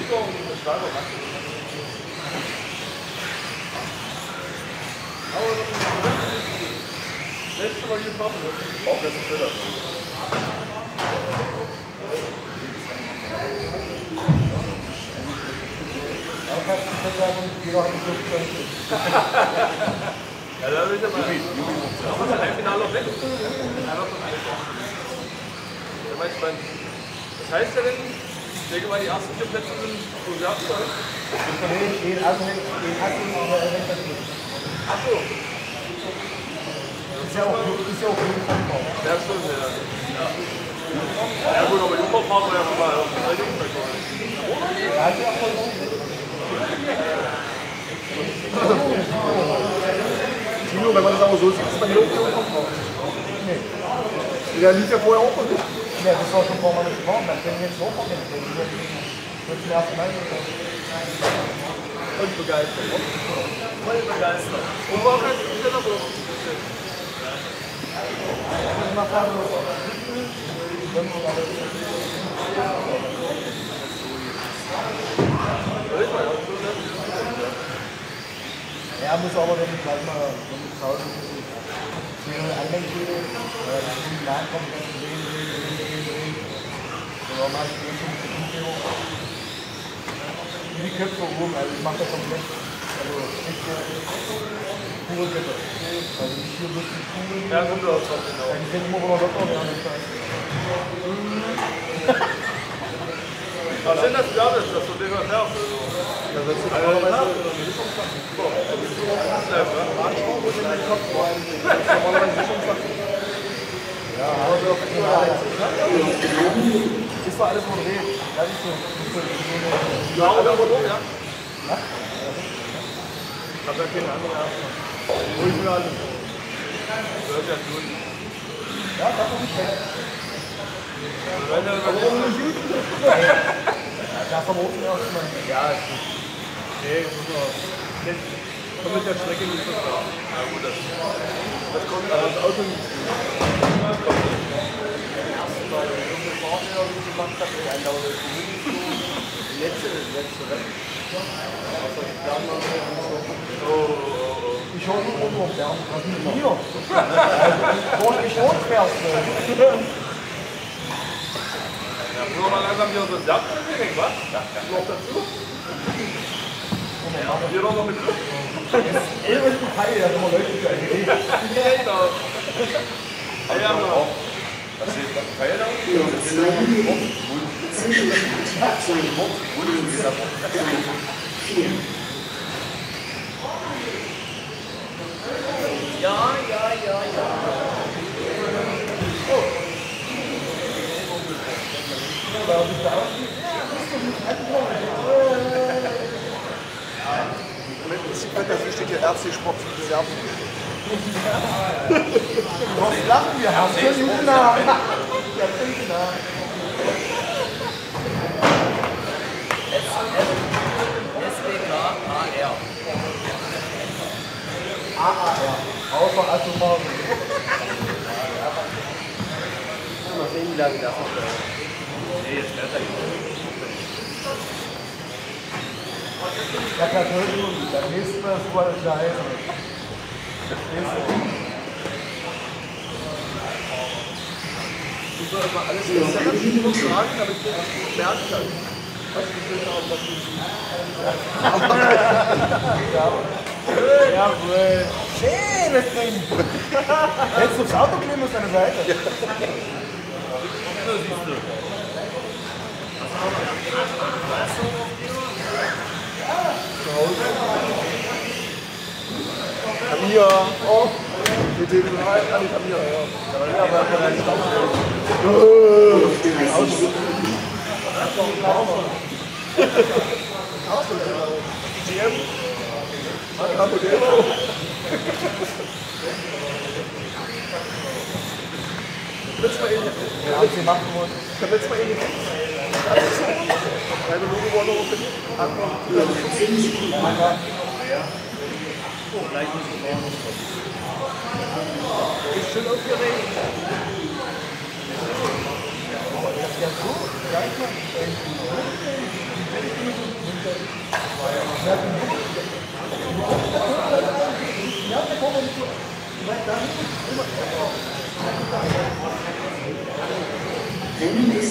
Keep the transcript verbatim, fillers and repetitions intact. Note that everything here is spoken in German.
Letztes Mal hier kaufen. Auch das ist Filler. Ja, da will ich aber. Da muss ein Finale noch weg. Was heißt ja denn? Ich denke mal, die ersten vier Plätze sind so gehabt, oder? Nee, den Assen oder Eventas nicht. Ach so. Ist ja auch ist ja auch gut. Ja, stimmt, ja. Ja gut, aber Jumbo fahren wir ja schon mal auf den Rettungsweg. Ja, ist ja voll gut. Tino, wenn man das aber so sieht, ist man hier auch vom Frau. Nee. Der lief ja vorher auch von nicht. Ja, das war schon ein paar Mal nicht geworden. Dann können wir jetzt hochkommen. Das wird zum ersten Mal gekommen. Und begeistert. Voll begeistert. Und war kein Städter oder was? Mal fahren wir. Ja, muss aber wenn ich gleich mal, wenn ich zu Hause bin, hier Anlenkgehe, äh, dann in den Laden kommt, dann drehen, drehen, drehen, drehen, drehen. So, dann mache ich den schon mit der die Köpfe rum, also ich mache das komplett, also nicht pure Köpfe. Also nicht hier wirklich Kugeln. Ja, kommt auch drauf, genau. Ja, die sind immer noch locker werden, das heißt. Aber schön, dass du da bist, dass du den mal fährst. Da setzt du Also, normalerweise Ja, aber so auf die Wahrheit. Ist doch alles moderiert. Ja, nicht so. Ja, oder aber doch, ja. Ja? Ich hab ja keine andere Erfahrung. Ruhig für alles. Das ist ja gut. Ja, das ist nicht schlecht. Wenn du überlegst. Ja, verboten erstmal. Ja, ist gut. Nee, ich muss noch. Komm mit der Strecke nicht so klar. Ja, gut, das, das kommt aber das Auto nicht. Das kommt nicht. letzte, letzte Rennen. Ich hole nur Auto auf Bernd. Was ist mit mir? Wo ich rot fährst. Ja, früher mal langsam wieder so ein Saft weg, was? Ja, noch dazu. Ja, wir doch noch mit Glück. Irgendein Teil, da sind wir Leute für eine Idee. Genau. Ja, genau. Was ist das? Feier da? Zwischenstand vier. Ja, ja, ja, ja. Oh. Da steht hier R C Sport Reserve. Was lachen wir? Haben wir Juna? Ja, Juna. S W K A R. A A R. Außer Atomar. Mal sehen, wie lange das noch dauert. Nee, jetzt fährt er nicht. Ja, klar, Entschuldigung, beim nächsten Mal ist es da heißen. Ich soll immer alles in der Seite sagen, damit ich das merken kann. Was ich will haben, was ich will. Jawohl. Schönes Ding. Hättest du aufs Auto kleben auf deine Seite? Ja. So siehst du. Camilla, oh, mit dem rein, ah, die Camilla, ja. Ja, aber kann er nicht aufstellen. G M, Acapodero. Letztes Mal ähnlich. Ja, haben sie machen wollen. Ich hab letztes Mal ähnlich. Keine Logo wollen wir finden. Gleich muss ich morgen. Ist schön aufgeregt. Das ist ja so, gleich mal. Wenn es